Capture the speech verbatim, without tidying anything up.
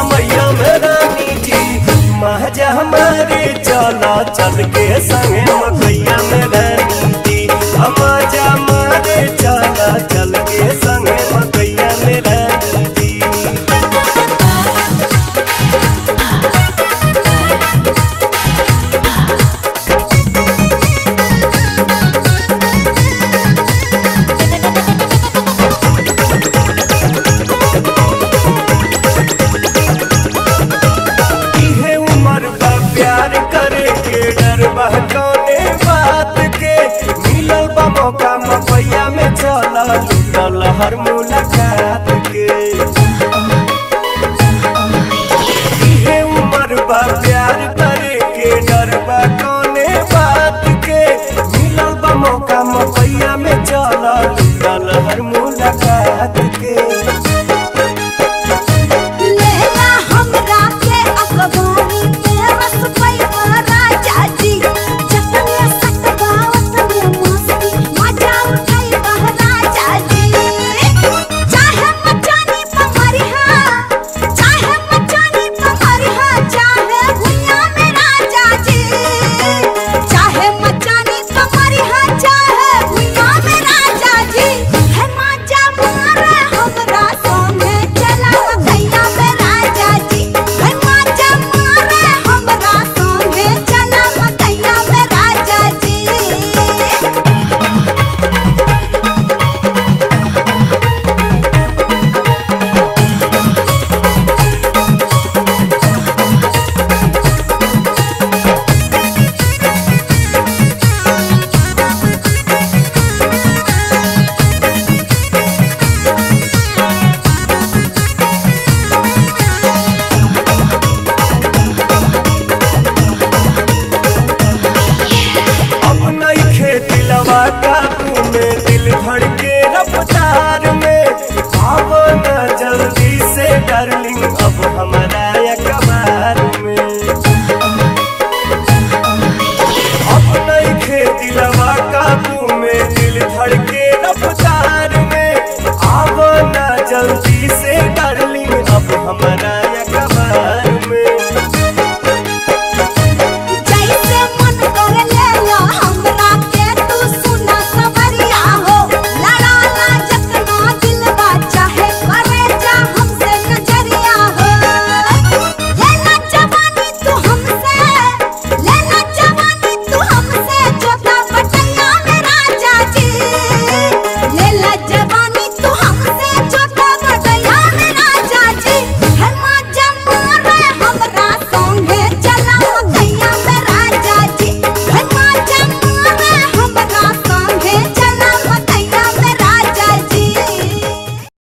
समैया में रानी जी महाजा हमारे चला चल के संगे मकैया में रानी जी महाजा हमारे चला चल के संगे मकैया में रानी जी। मौका मकैया में चला लूटल हर मुलाकात के इहे उम्र बा प्यार करे के डर बा कौने बात के मिलल बा मौका मकैया में चला लूटल हर मुलाकात के। काबू में दिल धड़के रफ्तार में अब न जल्दी से डार्लिंग अब हमारा अखबार में अब नहीं खेती लवा काबू में दिल धड़के रफ्तार में अब न जल्दी